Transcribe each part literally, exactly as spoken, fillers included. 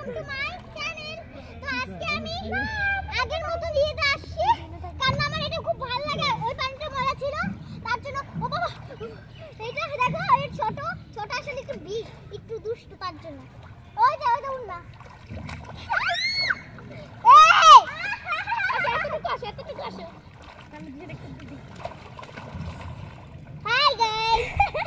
Welcome to my channel. তো আজকে আমি আগের মতো নিতে আসছি, কারণ আমার এটা খুব ভালো লাগে। ওই পানিটা মজা ছিল, তার জন্য ও বাবা এইটা দেখো, এই ছোট ছোট আসলে একটু বিষ, একটু দুষ্টু, তার জন্য ওই যে ওই দেখুন না। এই আচ্ছা এতটুকু আসো, এতটুকু আসো, আমি দিয়ে দেখতে দিই। হাই গাইস,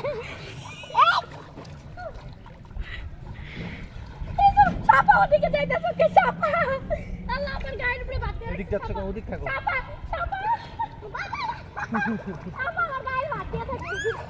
সাপা ওদিকে যাইতেছে, কে সাপা? আল্লাহ আমার গায়ের উপরে বাদ দিয়ে ওদিক যাচ্ছে, ওদিক থাকো। সাপা সাপা সাপা আমার গায়ে বাদ দিয়ে থাকে।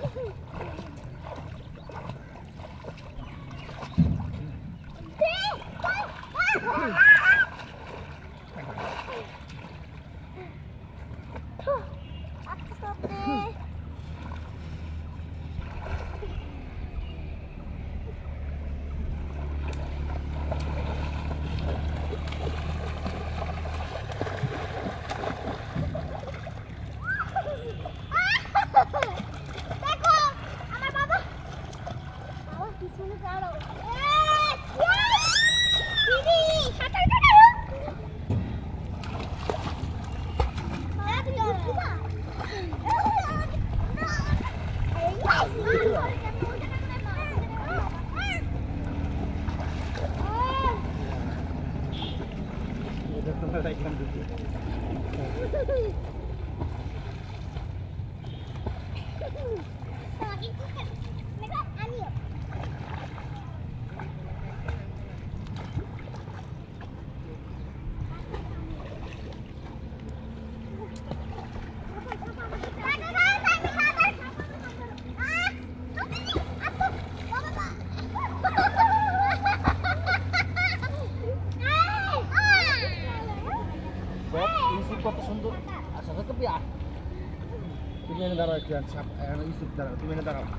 কত সুন্দর। আচ্ছা তো পিয়া তুমি এনে দাঁড়াও, একটু এখন ইউসুফ দাঁড়াও, তুমি এনে দাঁড়াও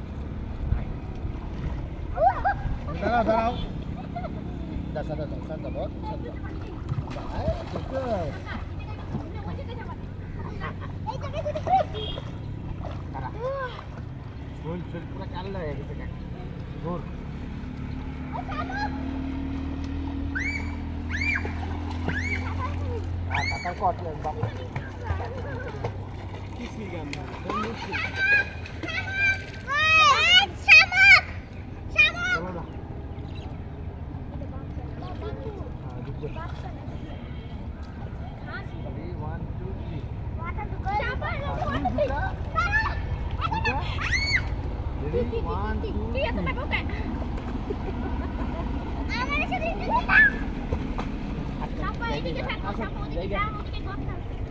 দাঁড়াও দাঁড়াও দাঁড়া দাঁড়া দাঁড়া দাঁড়া পুরো কালো হয়ে গেছে ঘোর Kakak kok yang bapak. Kisi gambar. Dan lucu. Wah, samuk. Samuk. Mana? Ah, duduk. Tadi one two three. Siapa? Buka. Buka. Jadi one two three. Iya, tempat buka. Anak sini. Siapa ini kita? Siapa ini kita?